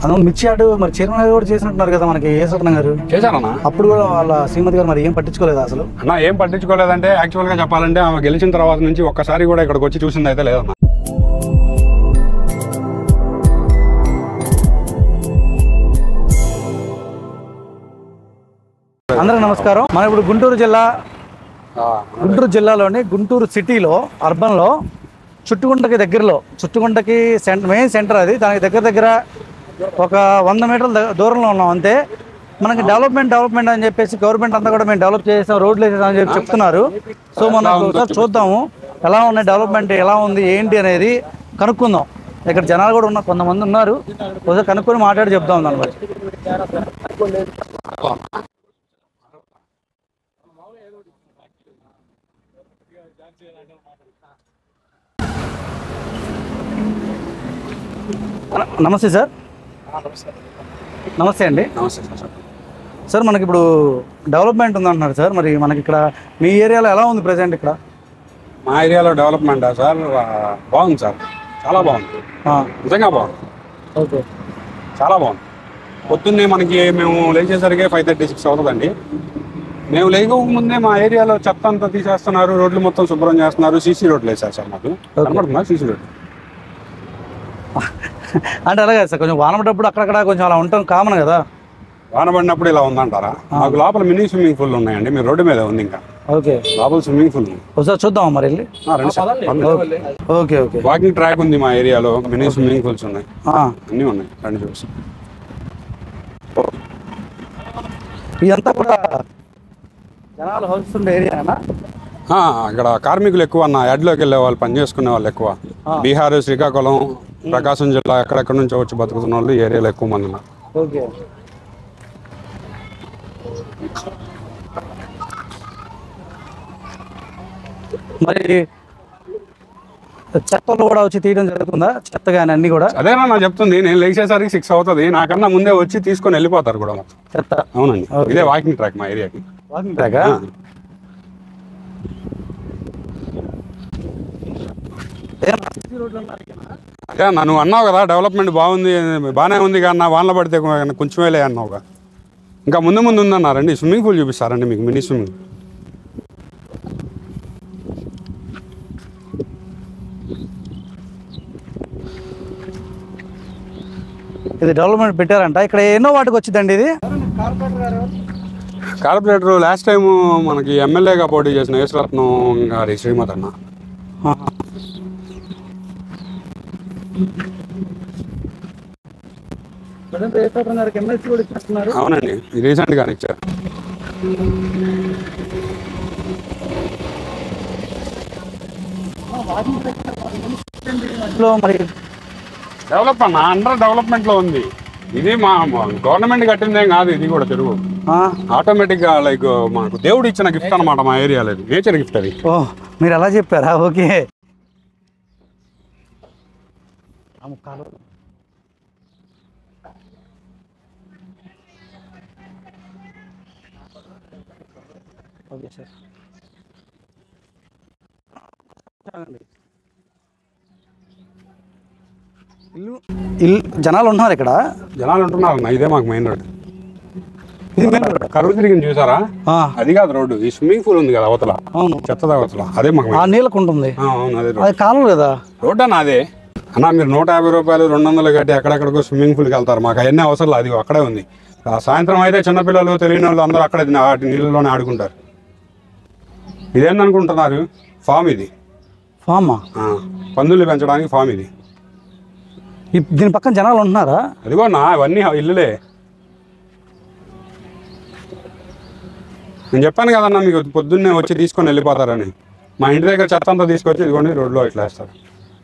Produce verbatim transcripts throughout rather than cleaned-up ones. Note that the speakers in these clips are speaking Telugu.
అన్న మిర్చి యార్డు మరి చైర్మన్ గారు కూడా చేసినట్టున్నారు కదా మనకి యేసరత్నం గారు. చేశారన్నా. అప్పుడు కూడా వాళ్ళ శ్రీమతి గారు మరి ఏం పట్టించుకోలేదు అసలు. అన్న ఏం పట్టించుకోలేదంటే యాక్చువల్గా చెప్పాలంటే ఆమె గెలిచిన తర్వాత నుంచి ఒక్కసారి కూడా ఇక్కడికి వచ్చి చూసింది అయితే లేదన్న. అందరికి నమస్కారం. మనం ఇప్పుడు గుంటూరు జిల్లా గుంటూరు జిల్లాలోని గుంటూరు సిటీలో అర్బన్లో చుట్టుగుంటకి దగ్గరలో చుట్టుగుంటకి సెంటర్ మెయిన్ సెంటర్ అది. దానికి దగ్గర దగ్గర ఒక వంద మీటర్ల దూరంలో ఉన్నాం అంతే. మనకి డెవలప్మెంట్ డెవలప్మెంట్ అని చెప్పేసి గవర్నమెంట్ అంతా కూడా మేము డెవలప్ చేసాం, రోడ్లు వేసేసాం అని చెప్పి చెప్తున్నారు. సో మనం ఒకసారి చూద్దాము ఎలా ఉన్నాయి డెవలప్మెంట్, ఎలా ఉంది ఏంటి అనేది కనుక్కుందాం. ఇక్కడ జనాలు కూడా ఉన్న కొంతమంది ఉన్నారు, ఒకసారి కనుక్కొని మాట్లాడి చెప్దాం దాని బట్టి. నమస్తే సార్. నమస్తే అండి. నమస్తే సార్. సార్ మనకి ఇప్పుడు డెవలప్మెంట్ ఉందంటున్నారు సార్, మరి మనకి ఇక్కడ మీ ఏరియాలో ఎలా ఉంది ప్రజెంట్? ఇక్కడ మా ఏరియాలో డెవలప్మెంటా సార్? బాగుంది సార్, చాలా బాగుంది, నిజంగా బాగుంది. ఓకే, చాలా బాగుంది. పొద్దున్నే మనకి మేము లేచేసరికి ఫైవ్ థర్టీ సిక్స్ అవుతుందండి. మేము లేకపోకముందే మా ఏరియాలో చెత్త అంతా తీసేస్తున్నారు, రోడ్లు మొత్తం శుభ్రం చేస్తున్నారు. సీసీ రోడ్లు వేసారు సార్, మాకు కనపడుతున్నా సీసీ రోడ్లు. అంటే అలాగే సార్, కొంచెం వాన పడ్డప్పుడు అక్కడక్కడ కొంచెం అలా ఉంటాం కామన్ కదా. వాన పడినప్పుడు ఇలా ఉందంటారా? మాకు లోపల మినీ స్విమ్మింగ్ పూల్ ఉన్నాయండి, మీరు రోడ్డు మీద ఉంది ఇంకా. ఓకే, లోపల స్విమ్మింగ్ పూల్ ఉంది. ఒకసారి చూద్దాం మరి వెళ్ళి. Okay okay. వాకింగ్ ట్రాక్ ఉంది మా ఏరియాలో, మినీ స్విమ్మింగ్ పూల్స్ ఉన్నాయి, అన్నీ ఉన్నాయి. రండి చూసి. ఇదంతా కూడా జనాలు హౌస్ ఉండే ఏరియానా? ఇక్కడ కార్మికులు ఎక్కువ అన్న, యాడ్లోకి వెళ్ళే వాళ్ళు, పని చేసుకునే వాళ్ళు ఎక్కువ. బీహార్, శ్రీకాకుళం, ప్రకాశం జిల్లా ఎక్కడెక్కడ నుంచి వచ్చి బతుకుతున్న వాళ్ళు ఈ ఏరియాలో ఎక్కువ మంది ఉన్నారు. ఓకే. మరి చెత్తలో కూడా వచ్చి తీయడం జరుగుతుందా? చెత్త కానీ అన్ని కూడా? అదేనా నా చెప్తుంది, నేను లేచేసరికి సిక్స్ అవుతుంది, నాకన్నా ముందే వచ్చి తీసుకొని వెళ్ళిపోతారు కూడా మొత్తం చెత్త. అవునండి, ఇదే వాకింగ్ ట్రాక్ మా ఏరియాకి. వాకింగ్ ట్రాకా? అదే అన్న, నువ్వు అన్నావు కదా డెవలప్మెంట్ బాగుంది, బాగానే ఉంది కానీ వానలో పడితే కొంచెం వేలే అన్నావుగా. ఇంకా ముందు ముందు ఉందన్నారండి. స్విమ్మింగ్ పూల్ చూపిస్తారండి మీకు, మినీ స్విమ్మింగ్. ఇది డెవలప్మెంట్ పెట్టారంట. ఇక్కడ ఎన్నో వాటికి వచ్చిందండి ఇది? కార్పొరేటర్ లాస్ట్ టైం మనకి ఎమ్మెల్యేగా పోటీ చేసిన యేసరత్నం గారి శ్రీమతి అన్న. అవునండి, రీసెంట్ గానే ఇచ్చారు. డెవలప్ అన్న, అండర్ డెవలప్మెంట్ లో ఉంది ఇది. మా గవర్నమెంట్ కట్టిందేం కాదు ఇది కూడా, తెలుగు ఆటోమేటిక్ గా లైక్ మాకు దేవుడు ఇచ్చిన గిఫ్ట్ అనమాట మా ఏరియాలో, నేచర్ గిఫ్ట్ అది. ఓ, మీరు అలా చెప్పారా? ఓకే. Okay sir. ఇల్లు ఇల్లు జనాలు ఉంటున్నారు ఇక్కడ? జనాలు ఉంటున్నారు అన్న, ఇదే మాకు మెయిన్ రోడ్. కరువు తిరిగింది చూసారా? అది కాదు రోడ్డు, ఈ స్విమ్మింగ్ పూల్ ఉంది కదా అవతల, చెత్త అవతల, అదే మాకు నీళ్ళకు ఉంటుంది. అవును, అదే అది కాలం కదా రోడ్ అన్న. అదే అన్న, మీరు నూట యాభై రూపాయలు రెండు వందలు కట్టి ఎక్కడెక్కడికో స్విమ్మింగ్ పూల్కి వెళ్తారు, మాకు అవన్నీ అవసరం. అది అక్కడే ఉంది. సాయంత్రం అయితే చిన్నపిల్లలు, తెలియని వాళ్ళు అందరూ అక్కడే వాటి నీళ్ళలోనే ఆడుకుంటారు. ఇదేందనుకుంటున్నారు? ఫామ్ ఇది. ఫామా? పందులు పెంచడానికి ఫామ్ ఇది. దీని పక్కన జనాలు ఉంటున్నారా? అదిగో నా అవన్నీ ఇల్లులే. నేను చెప్పాను కదన్నా మీకు, పొద్దున్నే వచ్చి తీసుకొని వెళ్ళిపోతారని. మా ఇంటి దగ్గర చెత్త అంతా తీసుకొచ్చి ఇదిగోండి రోడ్లో ఇట్లా వేస్తారు.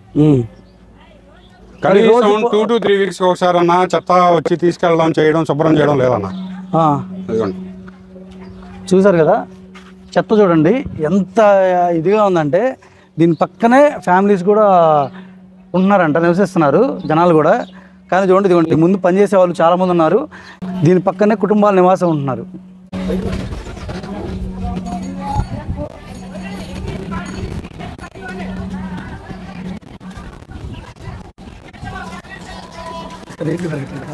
కనీసం టూ టు త్రీ వీక్స్ ఒకసారి అన్నా చెత్త వచ్చి తీసుకెళ్ళడం, చేయడం, శుభ్రం చేయడం లేదన్నా. అదిగోండి, చూసారు కదా చెత్త చూడండి ఎంత ఇదిగా ఉందంటే. దీని పక్కనే ఫ్యామిలీస్ కూడా ఉంటున్నారంట, నివసిస్తున్నారు జనాలు కూడా. కానీ చూడండి, ఇదిగోండి ముందు పనిచేసే వాళ్ళు చాలామంది ఉన్నారు, దీని పక్కనే కుటుంబాలు నివాసం ఉంటున్నారు. రేట్లు పెరగట్లేదు.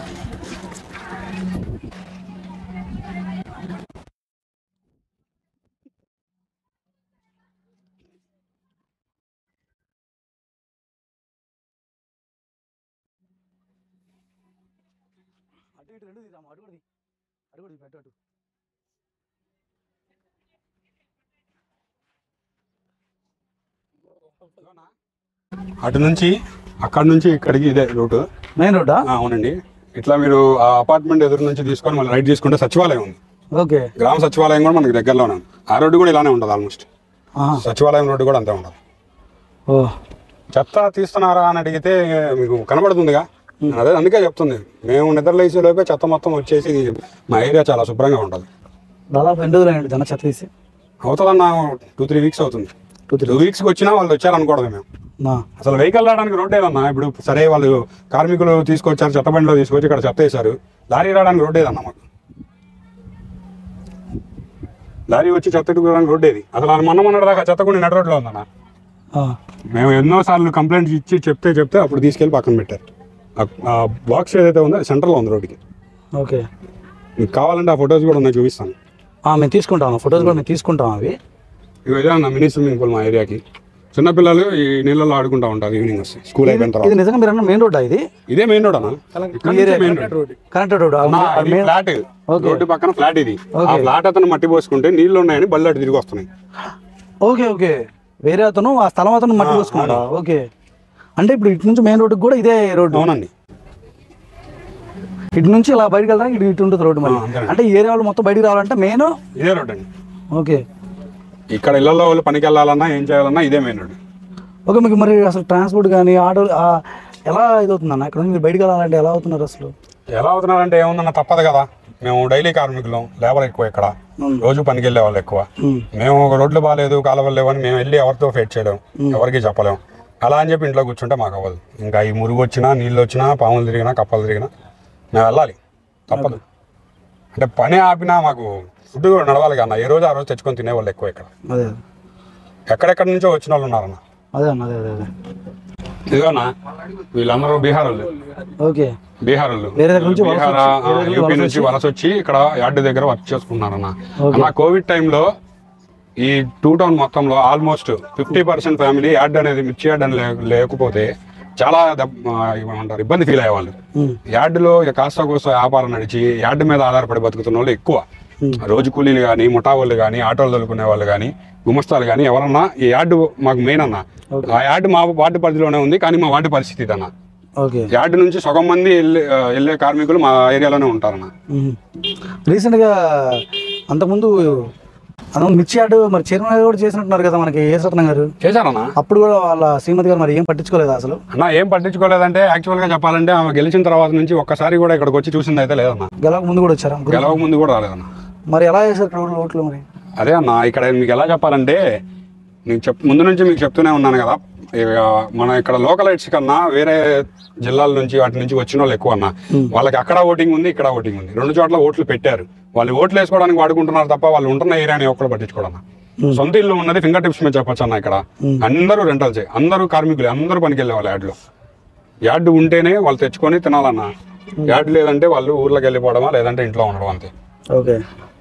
అటు ఇటు రెండు తీద్దాం, అటు కూడా తీ, అటు కూడా తీ, పెట్టు అటు. అటు నుంచి అక్కడ నుంచి ఇక్కడికి ఇదే రూట్. మెయిన్ రోడ్డా? అవునండి. ఇట్లా మీరు ఆ అపార్ట్మెంట్ ఎదురు నుంచి తీసుకొని మళ్ళీ రైట్ తీసుకుంటే సచివాలయం ఉంది. ఓకే. గ్రామ సచివాలయం కూడా మనకి దగ్గరలోనే ఉంది. ఆ రోడ్డు కూడా ఇలానే ఉంటుంది ఆల్మోస్ట్. సచివాలయం రోడ్డు కూడా అంతే ఉంటుంది. ఓ, చెత్త తీస్తున్నారా అని అడిగితే మీకు కనబడుతుందిగా, అదే అందుకే చెప్తుంది. మేము నిద్రలేసే లోపే చెత్త మొత్తం వచ్చేసి మా ఏరియా చాలా శుభ్రంగా ఉంటుంది. దాదాపు ఎన్ని రోజులు అయ్యండి జన చెత్త తీసి? అవుతుందన్న టూ త్రీ వీక్స్ అవుతుంది. టూ త్రీ వీక్స్కి వచ్చినా వాళ్ళు వచ్చారనుకోవడమే. మేము అసలు వెహికల్ రావడానికి రోడ్ ఏదన్నా, ఇప్పుడు సరే వాళ్ళు కార్మికులు తీసుకొచ్చారు, చెత్త బండిలో తీసుకొచ్చి ఇక్కడ చెత్త వేశారు, లారీ రావడానికి రోడ్ ఏదన్నా మాకు? లారీ వచ్చి చెత్త ఎట్టుకోవడానికి రోడ్ ఏది? అసలు అది మొన్న మొన్న దాకా చెత్త కొన్ని నడు రోడ్లో ఉందన్న. మేము ఎన్నోసార్లు కంప్లైంట్ ఇచ్చి చెప్తే చెప్తే అప్పుడు తీసుకెళ్ళి పక్కన పెట్టారు. ఆ బాక్స్ ఏదైతే ఉందో సెంటర్లో ఉంది రోడ్డుకి. ఓకే. మీకు కావాలంటే ఆ ఫొటోస్ కూడా ఉన్నాయి, చూపిస్తాను. మేము తీసుకుంటాం ఫొటోస్ కూడా, మేము తీసుకుంటాం అవి. ఇవి ఇదే అన్న మినీ స్విమ్మింగ్ పూల్ మా ఏరియాకి. చిన్నపిల్లలు ఈ నీళ్ళలో ఆడుకుంటా ఉంటారు ఈవినింగ్ వస్తే స్కూల్ అయిపోయిన తర్వాత. ఇది నిజంగా మీరు అన్న మెయిన్ రోడ్ ఇది? ఇదే మెయిన్ రోడ్ అన్న, కనెక్టెడ్ రోడ్. ఫ్లాట్ రోడ్డు పక్కన ఫ్లాట్ ఇది. ఆ ఫ్లాట్ అతను మట్టి పోసుకుంటే నీళ్లు ఉన్నాయని బళ్ళు అటు తిరిగి వస్తున్నాయి. Okay okay. వేరే అతను ఆ స్థలం అతను మట్టి పోసుకున్నాడా? ఓకే. అంటే ఇప్పుడు ఇటు నుంచి మెయిన్ రోడ్డుకి కూడా ఇదే రోడ్డు? అవునండి. ఇటు నుంచి ఇలా బయటకు వెళ్తానికి ఇటు ఇటు ఉంటుంది రోడ్డు. మరి అంటే ఈ ఏరియా వాళ్ళు మొత్తం బయటికి రావాలంటే మెయిన్ ఇదే రోడ్ అండి. ఓకే. ఇక్కడ ఇళ్లలో వాళ్ళు పనికి వెళ్ళాలన్నా ఏం చేయాలన్నా ఇదే మెయిన్ రోడ్. ఓకే. మీకు మరి అసలు ట్రాన్స్పోర్ట్ కానీ ఆటో ఎలా ఇదవుతుందన్న? ఇక్కడ నుంచి మీరు బయటకు వెళ్ళాలంటే ఎలా అవుతున్నారు అసలు? ఎలా అవుతున్నారంటే ఏముందన్న, తప్పదు కదా. మేము డైలీ కార్మికులం, లేబర్ ఎక్కువ ఇక్కడ, రోజు పనికి వెళ్ళే వాళ్ళు ఎక్కువ. మేము రోడ్లు బాగాలేదు, కాలువలు లేవని మేము వెళ్ళి ఎవరితో ఫేట్ చేయడం, ఎవరికి చెప్పలేము. అలా అని చెప్పి ఇంట్లో కూర్చుంటే మాకు అవ్వదు. ఇంకా ఈ మురుగు వచ్చినా, నీళ్ళు వచ్చినా, పాములు తిరిగినా, కప్పలు తిరిగినా మేము వెళ్ళాలి, తప్పదు. అంటే పని ఆపినా మాకు ఫుడ్ కూడా నడవాలి కన్నా. ఏ రోజు ఆ రోజు తెచ్చుకొని తినేవాళ్ళు ఎక్కువ ఇక్కడ. అదే ఎక్కడెక్కడి నుంచో వచ్చిన వాళ్ళు ఉన్నారన్న. అదే అన్న అదే అదే ఇదిగోనా వీళ్ళందరూ బీహార్ వాళ్ళు. ఓకే. బీహార్ వాళ్ళు బీహార్ యూపీ నుంచి వలస వచ్చి ఇక్కడ యార్డ్ దగ్గర వర్క్ చేసుకున్నారన్న. అలా కోవిడ్ టైంలో ఈ టూ టౌన్ మొత్తంలో almost fifty percent family yard అనేది, మిర్చి యార్డ్ అని లేకపోతే చాలా ఏమంటారు ఇబ్బంది ఫీల్ అయ్యేవాళ్ళు. యార్డులో కాస్త కోస్త వ్యాపారం నడిచి యార్డ్ మీద ఆధారపడి బతుకుతున్న వాళ్ళు ఎక్కువ. రోజు కూలీలు కానీ, ముఠా వాళ్ళు కానీ, ఆటోలు తోలుకునే వాళ్ళు కానీ, గుమస్తాలు కానీ ఎవరన్నా ఈ యార్డు మాకు మెయిన్ అన్న. ఆ యార్డు మా వార్డు పరిధిలోనే ఉంది, కానీ మా వార్డు పరిస్థితి అన్న. యార్డు నుంచి సగం మంది వెళ్ళే వెళ్ళే కార్మికులు మా ఏరియాలోనే ఉంటారన్న. రీసెంట్గా అంతకుముందు మిర్చి యార్డు మరి చైర్మన్ కూడా చేసినట్టున్నారు కదా మనకి యేసరత్నం గారు? చేశారన్నా. అప్పుడు కూడా వాళ్ళ శ్రీమతి గారు మరి ఏం పట్టించుకోలేదు అసలు? అన్న ఏం పట్టించుకోలేదంటే యాక్చువల్ గా చెప్పాలంటే ఆమె గెలిచిన తర్వాత నుంచి ఒక్కసారి కూడా ఇక్కడికి వచ్చి చూసింది అయితే లేదన్న. గెలవక ముందు కూడా వచ్చారా? గెలవక ముందు కూడా రాలేదన్న. మరి ఎలా చేశారు ఓట్లు మరి? అదే అన్న, ఇక్కడ మీకు ఎలా చెప్పాలంటే నేను చెప్ ముందు నుంచి మీకు చెప్తూనే ఉన్నాను కదా, మన ఇక్కడ లోకలైట్స్ కన్నా వేరే జిల్లాల నుంచి వాటి నుంచి వచ్చిన వాళ్ళు ఎక్కువ అన్న. వాళ్ళకి అక్కడ ఓటింగ్ ఉంది, ఇక్కడ ఓటింగ్ ఉంది, రెండు చోట్ల ఓట్లు పెట్టారు. వాళ్ళు ఓట్లు వేసుకోవడానికి వాడుకుంటున్నారు తప్ప వాళ్ళు ఉంటున్న ఏరియాని ఒక్కడు పట్టించుకోవడం. సొంత ఇల్లు ఉన్నది ఫింగర్ టిప్స్ మీద చెప్పొచ్చు అన్న. ఇక్కడ అందరూ రెంటల్స్, అందరూ కార్మికులు, అందరూ పనికి వెళ్ళే వాళ్ళు. యార్డులో యార్డు ఉంటేనే వాళ్ళు తెచ్చుకొని తినాలన్న. యార్డు లేదంటే వాళ్ళు ఊర్లోకి వెళ్ళిపోవడమా, లేదంటే ఇంట్లో ఉండడం అంతే. ఓకే.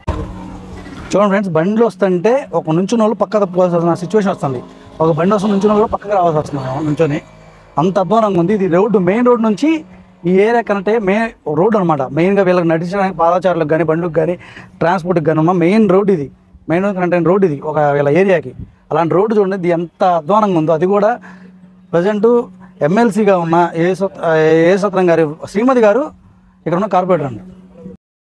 చూడండి ఫ్రెండ్స్, బండ్లు వస్తుంటే ఒక నుంచున్న వాళ్ళు పక్క తప్పుకోవాల్సిన సిచ్యువేషన్ వస్తుంది. ఒక బండి వస్తుంది, నుంచున్న వాళ్ళు పక్కకి రావాల్సి వస్తుంది నుంచొని. అంత అధ్వానంగా ఉంది ఇది రోడ్డు. మెయిన్ రోడ్ నుంచి ఈ ఏరియా కనెక్టే మెయిన్ రోడ్ అనమాట. మెయిన్గా వీళ్ళకి నడిచడానికి పాదచారులకు కానీ, బండ్లకు కానీ, ట్రాన్స్పోర్ట్కి కానీ ఉన్న మెయిన్ రోడ్ ఇది. మెయిన్ రోడ్ కనెక్ట్ అయిన రోడ్ ఇది ఒక వీళ్ళ ఏరియాకి. అలాంటి రోడ్డు చూడండి, ఇది ఎంత అధ్వానంగా ఉందో. అది కూడా ప్రజెంట్ ఎమ్మెల్సీగా ఉన్న యేసత్రం గారి శ్రీమతి గారు ఇక్కడ ఉన్న కార్పొరేటర్ అండి.